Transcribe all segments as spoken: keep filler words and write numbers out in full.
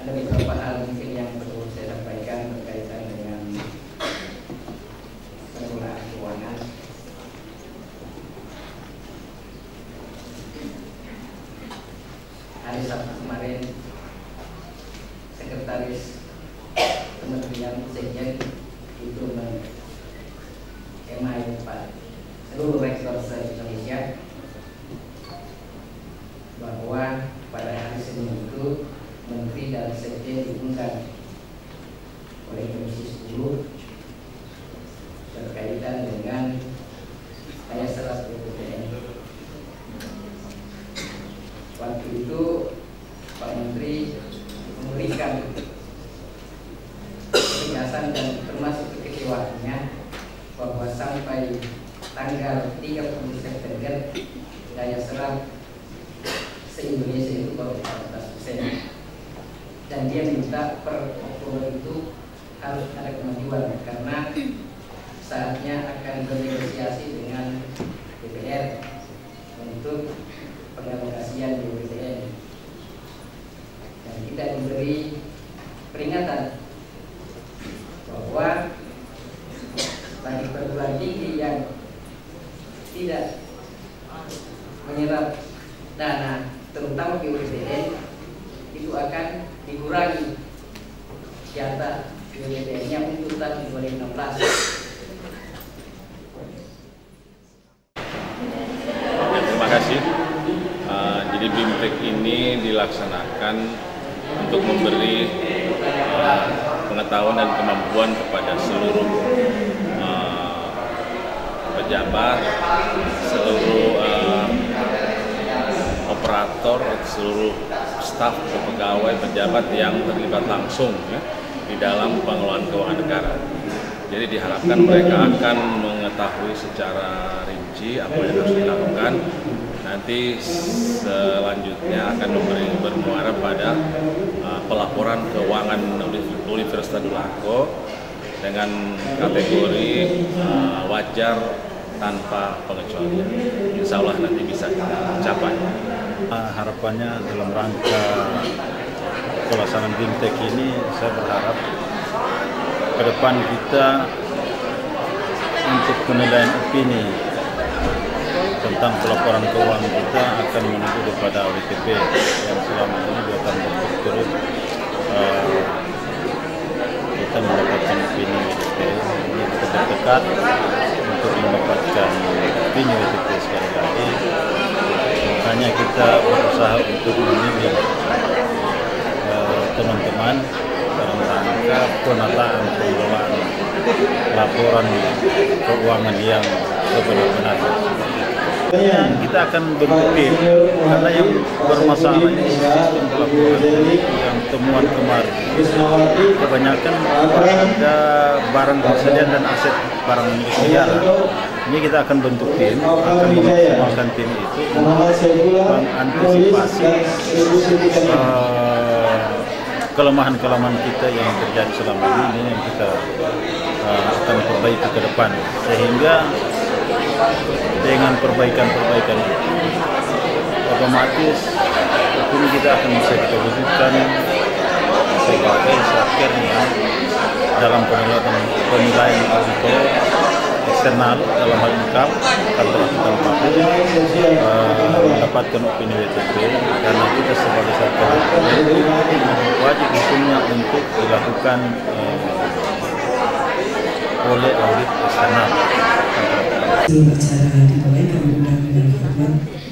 ada beberapa hal mungkin yang perlu saya sampaikan berkaitan dengan pengelolaan keuangan. Hari Sabtu kemarin, Sekretaris Kementerian Sekjen itu mengemail Pak seluruh rektor se-Indonesia bahwa pada hari Senin itu Menteri dan Sekjen diundang oleh Komisi sepuluh berkaitan dengan daya serap B P T N. Waktu itu Pak Menteri memberikan penjelasan dan termasuk kekecewaannya bahwa sampai tanggal tiga puluh September daya serap se-Indonesia itu baru empat belas persen, dan dia minta per Oktober itu harus ada kemajuan karena saatnya akan bernegosiasi dengan D P R untuk pengalokasian B P T N, dan kita diberi peringatan bahwa bagi perguruan tinggi yang tidak menyerap dana terutama B P T N itu akan dikurangi jatah B P T N-nya untuk tahun dua ribu enam belas. Terima kasih. Uh, jadi BIMTEK ini dilaksanakan untuk memberi uh, pengetahuan dan kemampuan kepada seluruh uh, pejabat, seluruh uh, operator, seluruh staf, pegawai, pejabat yang terlibat langsung ya, di dalam pengelolaan keuangan negara. Jadi diharapkan mereka akan mengetahui secara rinci apa yang harus dilakukan. Nanti selanjutnya akan memberi bermuara pada uh, pelaporan keuangan Universitas Tadulako dengan kategori uh, wajar tanpa pengecualian. Insya Allah nanti bisa kita capai. Uh, harapannya dalam rangka pelaksanaan BIMTEK ini, saya berharap ke depan kita untuk penilaian opini tentang pelaporan keuangan kita akan menuju kepada W T P yang selama ini dua tahun berturut-turut uh, kita mendapatkan opini W T P. Ini kita terdekat untuk mendapatkan opini W T P sekali lagi. Makanya kita berusaha untuk memilih teman-teman uh, dalam rangka penataan pengelolaan laporan keuangan yang sebenar-benarnya. Kita akan bentuk tim karena yang bermasalah ini sistem pelaporan yang temuan kemarin kebanyakan ada barang persediaan dan aset barang milik negara. Ini kita akan bentuk tim, akan memaksimalkan tim itu untuk mengantisipasi kelemahan-kelemahan uh, kita yang terjadi selama ini, ini yang kita uh, akan perbaiki ke depan, sehingga dengan perbaikan-perbaikan itu otomatis ini kita akan bisa kita wujudkan sebagai sakernya dalam penilaian penilaian auditor eksternal dalam hal ini K A P kantor akuntan publik uh, mendapatkan opini W T P, karena kita sebagai saker wajib hukumnya untuk dilakukan uh, oleh audit eksternal. Sebelum acara dimulai, kami undang dengan hormat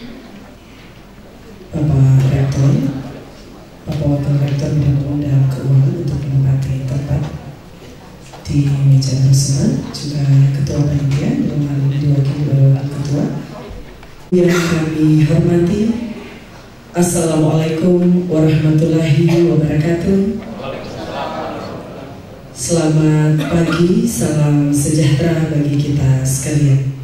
Bapak Rektor, Bapak Wakil Rektor Bidang Umum dan Keuangan untuk menempati tempat di meja bersama, juga Ketua Panitia dalam hal ini diwakili oleh Wakil Ketua. Yang kami hormati, Assalamualaikum warahmatullahi wabarakatuh. Selamat pagi, salam sejahtera bagi kita sekalian.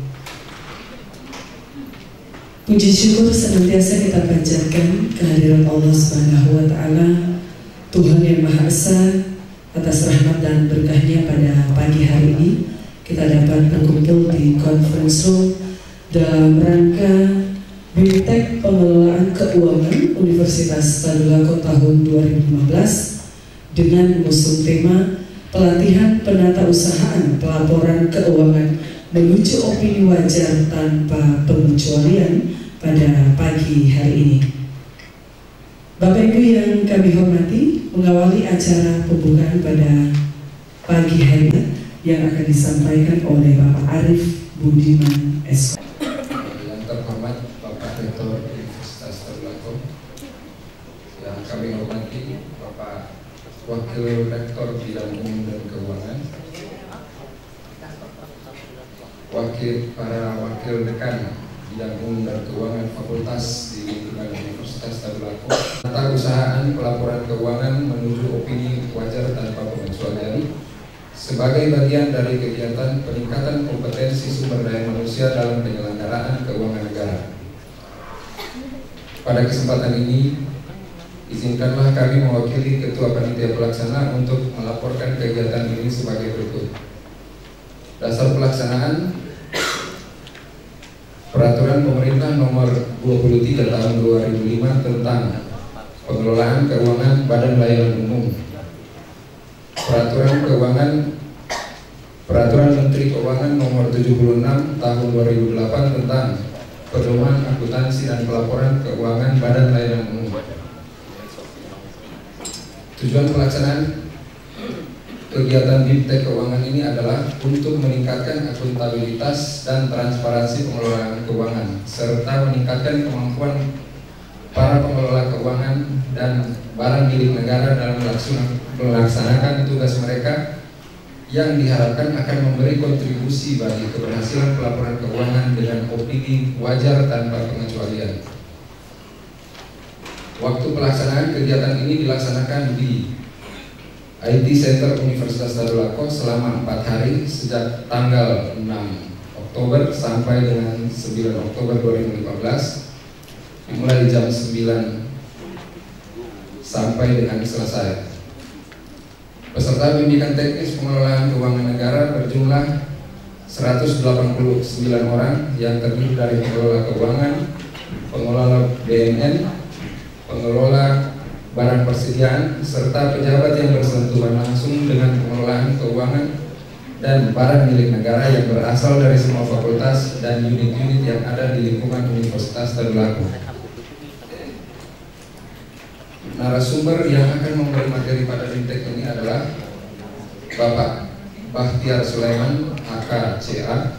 Puji syukur senantiasa kita panjatkan kehadiran Allah Subhanahu wa Ta'ala, Tuhan yang Maha Esa, atas rahmat dan berkahnya pada pagi hari ini kita dapat berkumpul di conference room dalam rangka BIMTEK Pengelolaan Keuangan Universitas Tadulako tahun dua ribu lima belas dengan mengusung tema pelatihan penata usahaan pelaporan keuangan menuju opini wajar tanpa pengecualian pada pagi hari ini. Bapak Ibu yang kami hormati, mengawali acara pembukaan pada pagi hari ini yang akan disampaikan oleh Bapak Arif Budiman S. Yang terhormat Bapak Rektor Universitas Tadulako, yang kami hormati Bapak Wakil Rektor Bidang Umum dan Keuangan, Wakil para Wakil Dekan Bidang Umum dan Keuangan Fakultas di lingkungan Universitas Tadulako, tata usahaan pelaporan keuangan menuju opini wajar tanpa pengecualian sebagai bagian dari kegiatan peningkatan kompetensi sumber daya manusia dalam penyelenggaraan keuangan negara. Pada kesempatan ini, izinkanlah kami mewakili Ketua Panitia Pelaksana untuk melaporkan kegiatan ini sebagai berikut. Dasar pelaksanaan Peraturan Pemerintah Nomor dua puluh tiga Tahun dua ribu lima tentang pengelolaan keuangan Badan Layanan Umum. Peraturan Keuangan Peraturan Menteri Keuangan Nomor tujuh puluh enam Tahun dua ribu delapan tentang pedoman akuntansi dan pelaporan keuangan Badan Layanan Umum. Tujuan pelaksanaan kegiatan Bimtek Keuangan ini adalah untuk meningkatkan akuntabilitas dan transparansi pengelolaan keuangan serta meningkatkan kemampuan para pengelola keuangan dan barang milik negara dalam melaksanakan tugas mereka yang diharapkan akan memberi kontribusi bagi keberhasilan pelaporan keuangan dengan opini wajar tanpa pengecualian. Waktu pelaksanaan kegiatan ini dilaksanakan di I T Center Universitas Tadulako selama empat hari sejak tanggal enam Oktober sampai dengan sembilan Oktober dua ribu lima belas, dimulai jam sembilan sampai dengan selesai. Peserta bimbingan teknis pengelolaan keuangan negara berjumlah seratus delapan puluh sembilan orang yang terdiri dari pengelola keuangan, pengelola B U M N, pengelola barang persediaan, serta pejabat yang bersentuhan langsung dengan pengelolaan keuangan dan barang milik negara yang berasal dari semua fakultas dan unit-unit yang ada di lingkungan Universitas Tadulako. Narasumber yang akan memberi materi pada Bimtek ini adalah Bapak Bahtiar Sulaiman H K C A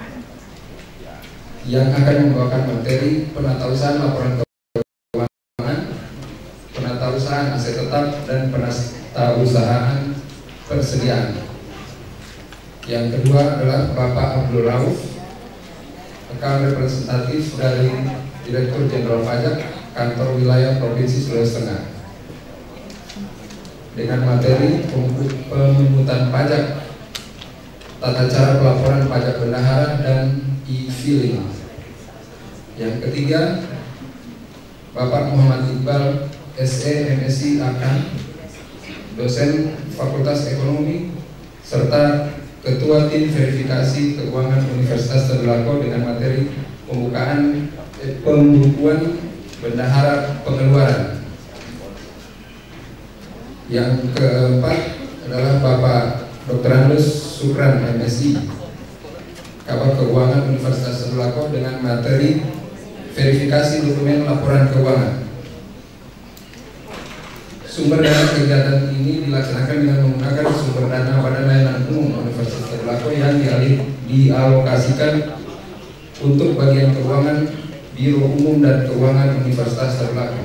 yang akan membawakan materi penatausahaan laporan keuangan, penatausahaan aset tetap, dan penatausahaan persediaan. Yang kedua adalah Bapak Abdul Rauf, rekan representatif dari Direktur Jenderal Pajak Kantor Wilayah Provinsi Sulawesi Tengah, dengan materi pemungutan pajak, tata cara pelaporan pajak bendahara, dan e-filing. Yang ketiga, Bapak Muhammad Iqbal S E M Si Akan, dosen Fakultas Ekonomi serta Ketua Tim Verifikasi Keuangan Universitas Tadulako, dengan materi pembukaan eh, pembukuan bendahara pengeluaran. Yang keempat adalah Bapak Doktor Andus Sukran M Si, Kabak Keuangan Universitas Tadulako, dengan materi verifikasi dokumen laporan keuangan. Sumber dana kegiatan ini dilaksanakan dengan menggunakan sumber dana Badan Layanan Umum Universitas Tadulako yang dialokasikan untuk bagian keuangan Biro Umum dan Keuangan Universitas Tadulako.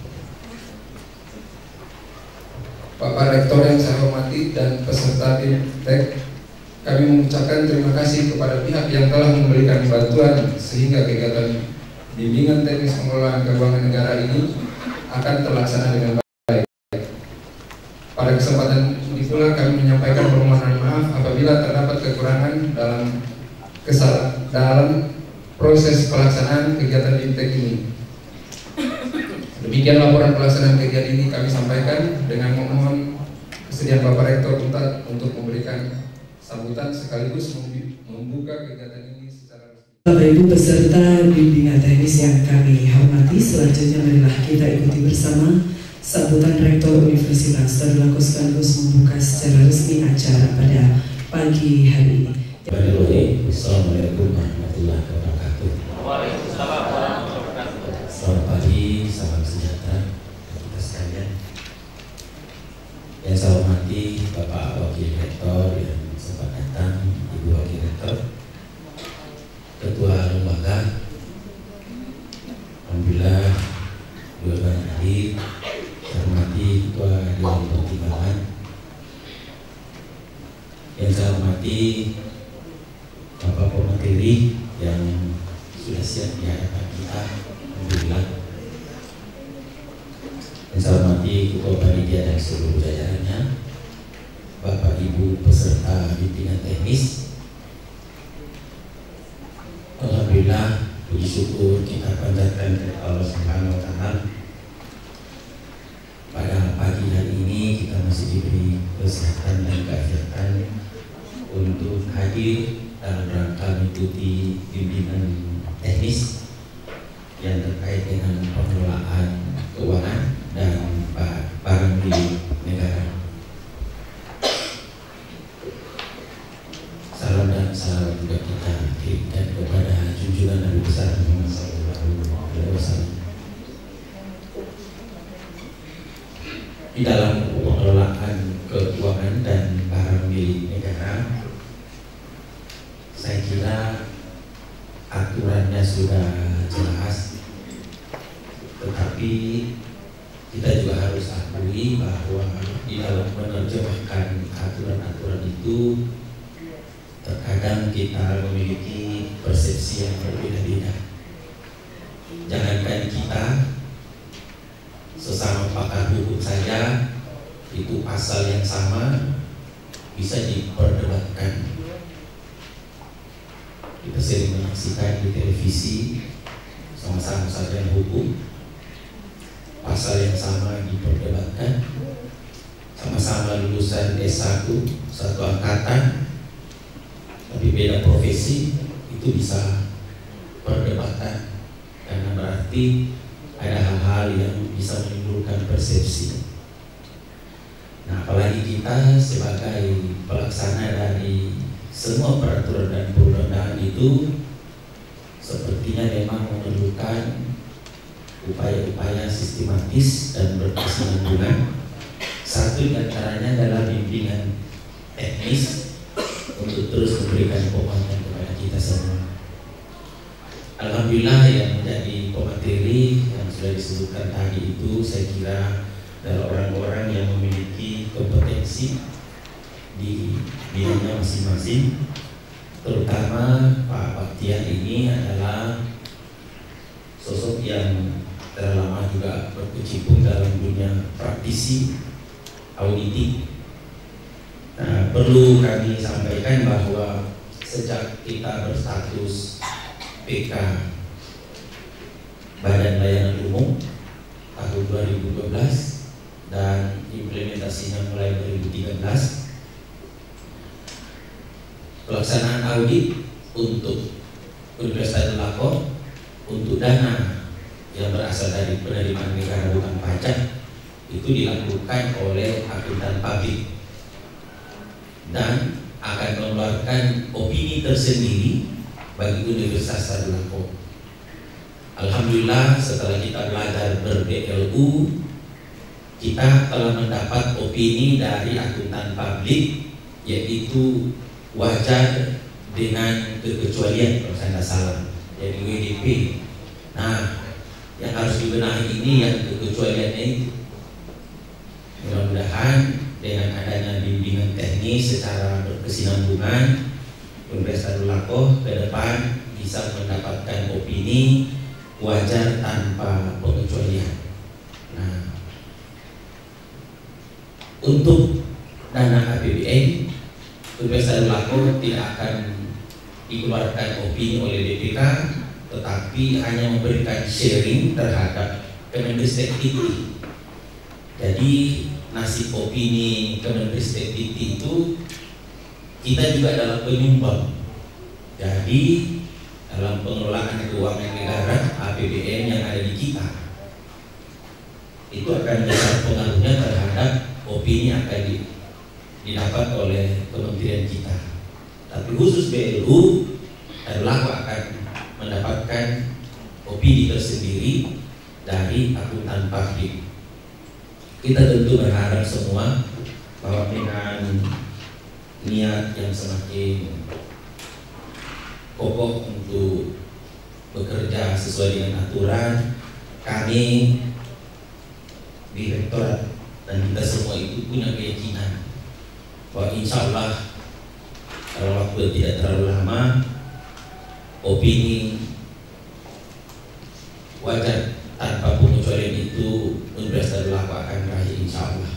Bapak Rektor yang saya hormati dan peserta Bimtek, kami mengucapkan terima kasih kepada pihak yang telah memberikan bantuan sehingga kegiatan bimbingan teknis pengelolaan keuangan negara ini akan terlaksana dengan baik. Pada kesempatan ini pula kami menyampaikan permohonan maaf apabila terdapat kekurangan dalam kesalahan dalam proses pelaksanaan kegiatan Bimtek ini. Demikian laporan pelaksanaan kegiatan ini kami sampaikan dengan memohon kesediaan Bapak Rektor Unpad untuk memberikan sambutan sekaligus membuka kegiatan ini secara resmi. Bapak Ibu peserta bimbingan teknis yang kami hormati, selanjutnya marilah kita ikuti bersama Sambutan Rektor Universitas Tadulako sekaligus membuka secara resmi acara pada pagi hari ini. Assalamualaikum warahmatullahi wabarakatuh. Selamat pagi, salam sejahtera kita sekalian. Yang saya hormati Bapak Wakil Rektor yang sempat datang, Ibu Wakil Rektor, Ketua Lembaga, alhamdulillah dua banyak hadir. Saya hormati Ketua Dewan Pertimbangan, yang saya hormati Bapak Pemateri yang sudah siap di hadapan kita, alhamdulillah. Yang saya hormati Ketua Panitia dan seluruh jajarannya, Bapak Ibu peserta bimbingan teknis. Alhamdulillah, puji syukur kita panjatkan kepada Allah Subhanahu wa Ta'ala. Pada pagi hari ini kita masih diberi kesehatan dan keafiatan untuk hadir dalam rangka mengikuti bimbingan teknis yang terkait dengan pengelolaan keuangan dan barang milik negara. Salam dan salam juga kita kirimkan kepada junjungan Nabi besar Muhammad sallallahu alaihi wasallam. Di dalam pengelolaan keuangan dan barang milik negara, saya kira aturannya sudah jelas, tetapi kita juga harus akui bahwa di dalam menerjemahkan aturan-aturan itu terkadang kita memiliki persepsi yang berbeda-beda. Jangankan kita, sesama pakar hukum saja itu pasal yang sama bisa diperdebatkan. Kita sering menyaksikan di televisi sama-sama sarjana hukum, pasal yang sama diperdebatkan, sama-sama lulusan S satu satu angkatan, tapi beda profesi, itu bisa perdebatan karena berarti ada hal-hal yang bisa menimbulkan persepsi. Nah, apalagi kita sebagai pelaksana dari semua peraturan dan perundang-undangan itu sepertinya memang memerlukan upaya-upaya sistematis dan berkesinambungan. Satu di antaranya adalah bimbingan teknis untuk terus memberikan penguatan kepada kita semua. Alhamdulillah yang menjadi pemateri yang sudah disebutkan tadi itu saya kira adalah orang-orang yang memiliki kompetensi di bidangnya masing-masing. Terutama Pak Baktiar ini adalah sosok yang telah lama juga berkecimpung dalam dunia praktisi auditing. Nah, perlu kami sampaikan bahwa sejak kita berstatus P K Badan Layanan Umum tahun dua ribu dua belas dan implementasinya mulai dua ribu tiga belas, pelaksanaan audit untuk Universitas Tadulako untuk dana yang berasal dari penerimaan negara bukan pajak itu dilakukan oleh akuntan publik dan akan mengeluarkan opini tersendiri bagi Universitas Tadulako. Alhamdulillah setelah kita belajar ber-B L U, kita telah mendapat opini dari akuntan publik, yaitu wajar dengan kekecualian kalau saya tidak salah, jadi W D P. Nah, yang harus dibenahi ini yang kekecualiannya itu. Mudah-mudahan dengan adanya bimbingan teknis secara berkesinambungan, Universitas Tadulako ke depan bisa mendapatkan opini wajar tanpa pengecualian. Nah, untuk dana A P B N, Universitas Tadulako tidak akan dikeluarkan opini oleh D P K, tetapi hanya memberikan sharing terhadap Kemendikbud. Jadi nasib opini Kemendikbud itu kita juga adalah penyumbang. Jadi dalam pengelolaan keuangan negara A P B N yang ada di kita itu akan besar pengaruhnya terhadap opini yang akan di, didapat oleh kementerian kita. Tapi khusus B L U, terdakwa akan mendapatkan opini tersendiri dari akuntan publik. Kita tentu berharap semua bahwa dengan niat yang semakin kokoh untuk bekerja sesuai dengan aturan, kami direktorat dan kita semua itu punya keyakinan bahwa insya Allah kalau waktu tidak terlalu lama, opini wajar tanpa pengecualian itu Universitas Darul akan berakhir insya Allah.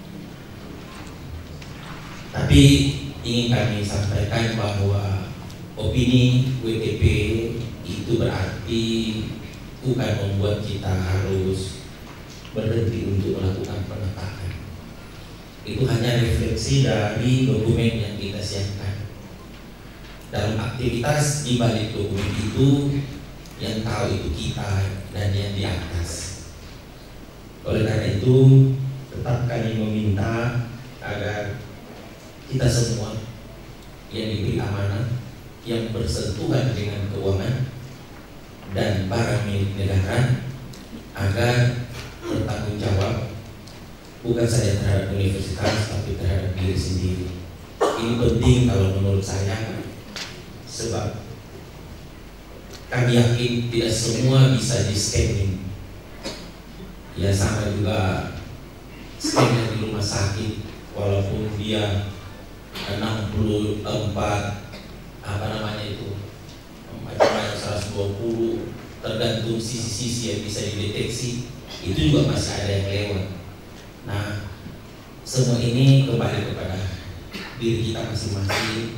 Tapi ingin kami sampaikan bahwa opini W T P itu berarti bukan membuat kita harus berhenti untuk melakukan penetapan. Itu hanya refleksi dari dokumen yang kita siapkan. Dalam aktivitas di balik dokumen itu, yang tahu itu kita dan yang di atas. Oleh karena itu, tetap kami meminta agar kita semua yang diberi amanah, yang bersentuhan dengan keuangan dan barang milik negara, agar bertanggung jawab bukan saja terhadap universitas tapi terhadap diri sendiri. Ini penting kalau menurut saya, sebab kami yakin tidak semua bisa di scanning. Ya sama juga scan di rumah sakit, walaupun dia enam puluh empat apa namanya itu macam-macam seratus dua puluh, tergantung sisi-sisi yang bisa dideteksi, itu juga masih ada yang lewat. Nah, semua ini kembali kepada diri kita masing-masing.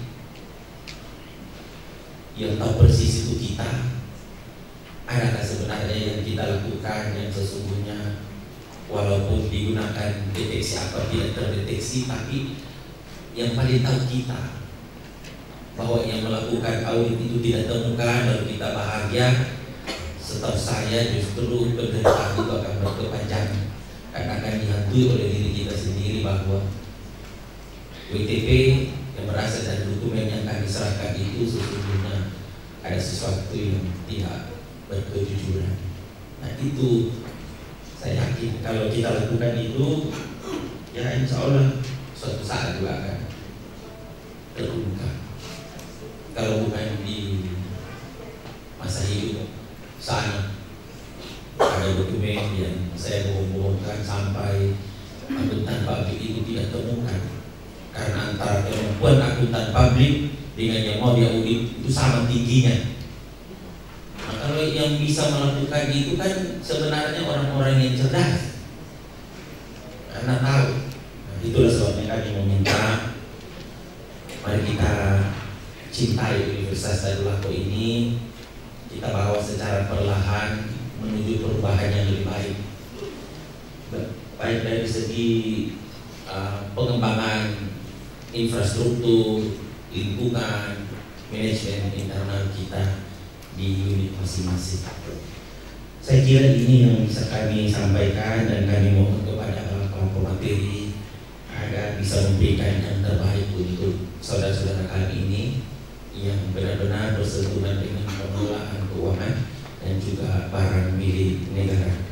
Yang tahu persis itu kita. Adakah sebenarnya yang kita lakukan yang sesungguhnya, walaupun digunakan deteksi apa tidak terdeteksi, tapi yang paling tahu kita. Bahwa yang melakukan audit itu tidak temukan lalu kita bahagia, setahu saya justru penderitaan itu akan berkepanjangan, karena akan dihantui oleh diri kita sendiri bahwa W T P yang berasal dari dokumen yang kami serahkan itu sesungguhnya ada sesuatu yang tidak berkejujuran. Nah itu saya yakin kalau kita lakukan itu, ya insya Allah suatu saat juga akan terungkap. Kalau bukan di masa hidup sana ada dokumen yang saya bohong-bohongkan sampai akuntan publik itu tidak temukan, karena antara kemampuan akuntan publik dengan yang mau diaudit itu sama tingginya. Nah, kalau yang bisa melakukan itu kan sebenarnya orang-orang yang cerdas, karena tahu. Nah, itulah sebabnya kami meminta, mari kita cintai Universitas Darul ini, kita bawa secara perlahan menuju perubahan yang lebih baik, baik dari segi uh, pengembangan infrastruktur, lingkungan, manajemen internal kita di unit masing-masing. Saya kira ini yang bisa kami sampaikan, dan kami mohon kepada para pemateri agar bisa memberikan yang terbaik untuk saudara-saudara kami ini yang benar-benar bersentuhan dengan pengelolaan keuangan dan juga barang milik negara.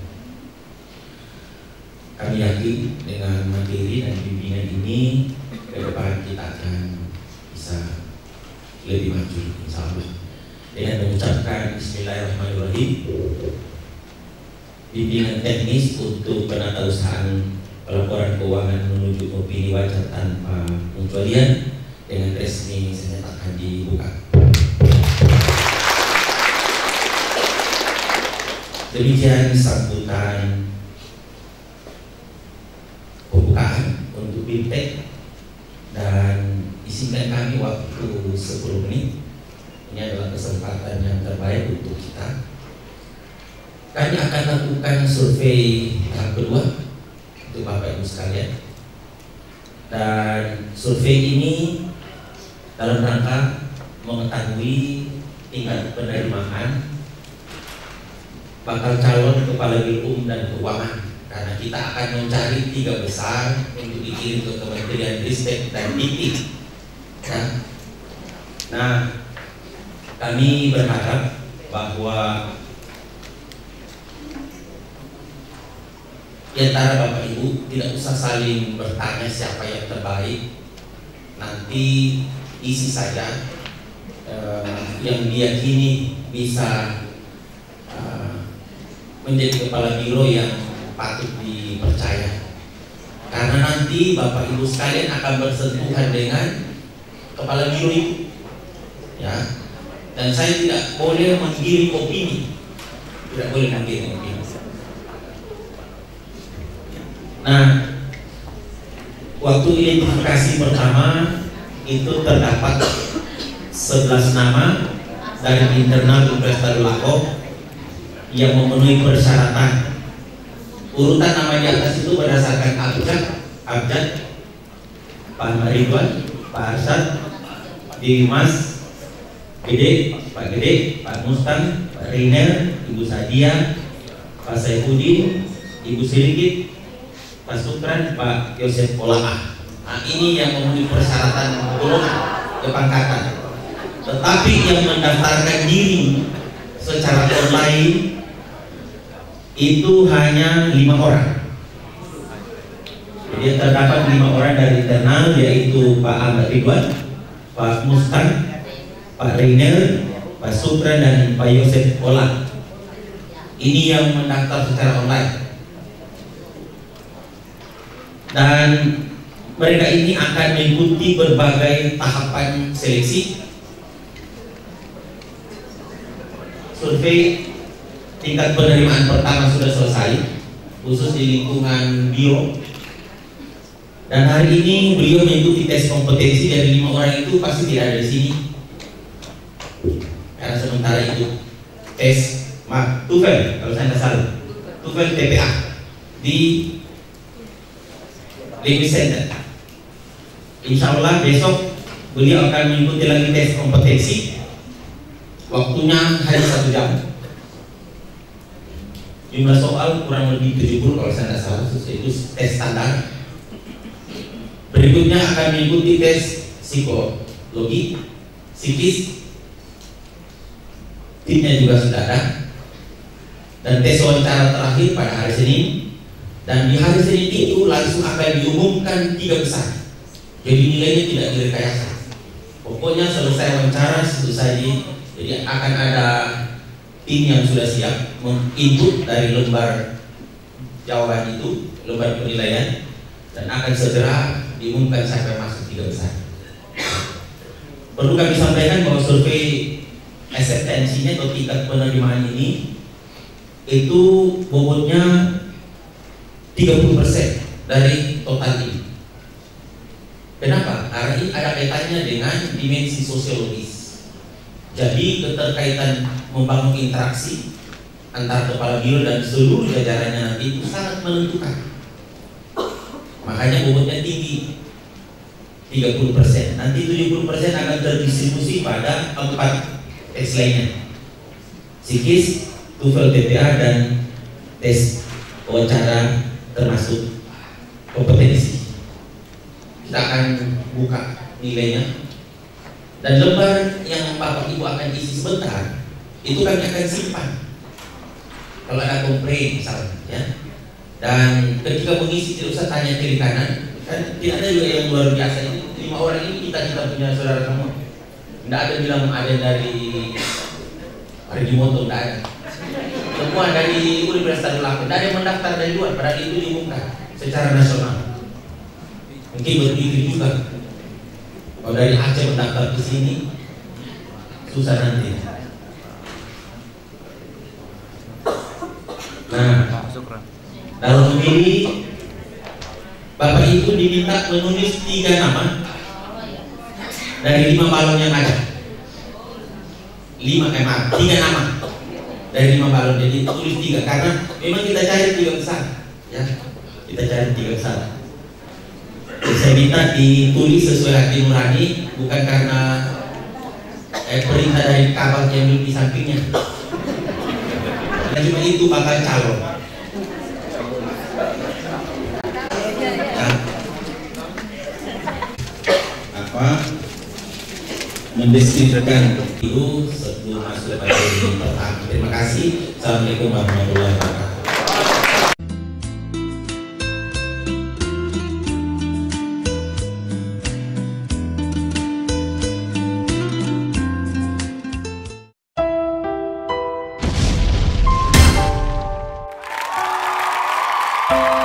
Kami yakin dengan materi dan bimbingan ini ke depan kita akan bisa lebih maju insya Allah. Dengan mengucapkan Bismillahirrahmanirrahim, bimbingan teknis untuk penatausahaan pelaporan keuangan menuju opini wajar tanpa pengecualian dengan resmi saya akan dibuka. Demikian sambutan pembukaan untuk BIMTEK, dan izinkan kami waktu sepuluh menit. Ini adalah kesempatan yang terbaik untuk kita. Kami akan lakukan survei tahap kedua untuk Bapak Ibu sekalian, dan survei ini dalam rangka mengetahui tingkat penerimaan bakal calon kepala biro umum dan keuangan karena kita akan mencari tiga besar untuk dikirim ke Kementerian Ristek dan Dikti. Ya. Nah, kami berharap bahwa di antara Bapak Ibu tidak usah saling bertanya siapa yang terbaik. Nanti isi saja eh, yang diyakini bisa eh, menjadi kepala biro yang patut dipercaya. Karena nanti Bapak Ibu sekalian akan bersentuhan dengan kepala biro itu, ya. Dan saya tidak boleh menggiring opini, tidak boleh menggiring opini. Nah, waktu identifikasi pertama itu terdapat sebelas nama dari internal Universitas Darul yang memenuhi persyaratan. Urutan nama di atas itu berdasarkan abjad, abjad Pak Ridwan, Pak Arsad, Dimas, Gede, Pak Gede, Pak Mustang, Pak Riner, Ibu Sadia, Pak Saifuddin, Ibu Sirikit, Pak Sukran, Pak Yosef Polaah. Nah, ini yang memenuhi persyaratan golongan kepangkatan. Tetapi yang mendaftarkan diri secara online itu hanya lima orang. Jadi terdapat lima orang dari internal, yaitu Pak Ahmad Ridwan, Pak Mustang, Pak Reiner, Pak Sukran, dan Pak Yosef Polaah. Ini yang mendaftar secara online. Dan mereka ini akan mengikuti berbagai tahapan seleksi. Survei tingkat penerimaan pertama sudah selesai, khusus di lingkungan biro. Dan hari ini beliau mengikuti tes kompetensi. Dari lima orang itu pasti tidak ada di sini, karena sementara itu tes maaf TOEFL, kalau saya tidak salah, TOEFL T P A di Language Center. Insya Allah besok beliau akan mengikuti lagi tes kompetensi. Waktunya hanya satu jam. Jumlah soal kurang lebih tujuh puluh kalau saya tidak salah, itu tes standar. Berikutnya akan mengikuti tes psikologi, psikis. Timnya juga sudah ada. Dan tes wawancara terakhir pada hari Senin. Dan di hari Senin itu langsung akan diumumkan tiga besar. Jadi nilainya tidak direkayasa. Pokoknya selesai wawancara selesai. Jadi akan ada tim yang sudah siap menginput dari lembar jawaban itu, lembar penilaian, dan akan segera diumumkan sampai masuk tiga besar. Perlu kami sampaikan bahwa survei eksistensinya atau tingkat penerimaan ini itu bobotnya tiga puluh persen dari total ini. Kenapa? Karena ini ada kaitannya dengan dimensi sosiologis. Jadi keterkaitan membangun interaksi antara kepala biro dan seluruh jajarannya nanti itu sangat menentukan. Makanya bobotnya tinggi, tiga puluh persen. Nanti tujuh puluh persen akan terdistribusi pada empat tes lainnya: psikis, TOEFL T P A, dan tes wawancara termasuk kompetensi. Kita akan buka nilainya. Dan lembar yang Bapak Ibu akan isi sebentar itu kami akan simpan kalau ada komplain misalnya, ya. Dan ketika mengisi tidak usah tanya kiri kanan, kan tidak ada juga yang luar biasa. Ini lima orang ini kita kita punya saudara semua. Tidak ada bilang ada dari Regimoto, tidak ada. Semua dari Universitas Darul. Tidak ada yang mendaftar dari luar, padahal itu diumumkan secara nasional. Mungkin berpikir juga, kalau dari Aceh mendaftar ke sini susah nanti. Nah, dalam memilih Bapak itu diminta menulis tiga nama dari lima balon yang ada. Lima eh, maaf, tiga nama dari lima balon. Jadi tulis tiga karena memang kita cari tiga besar, ya. Kita cari tiga besar. Saya minta ditulis sesuai hati nurani, bukan karena eh, perintah dari kabak yang duduk di sampingnya. Dan cuma itu bakal calon. apa mendeskripsikan itu sebelum masuk pada ini pertama. Terima kasih. Assalamualaikum warahmatullahi wabarakatuh. Thank you.